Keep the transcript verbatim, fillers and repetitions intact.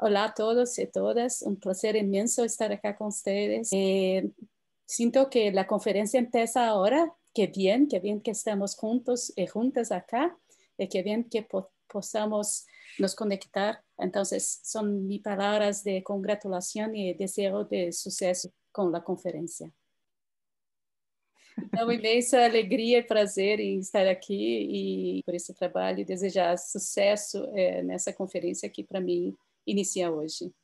Olá a todos y todas, un placer inmenso estar acá con ustedes. Eh, siento que la conferencia empieza ahora, qué bien, qué bien que estamos juntos y juntas acá, y qué bien que po podamos nos conectar. Entonces, son mis palabras de congratulación y deseo de suceso con la conferencia. Então, imensa alegria e prazer em estar aqui e por esse trabalho e desejar sucesso é, nessa conferência que para mim inicia hoje.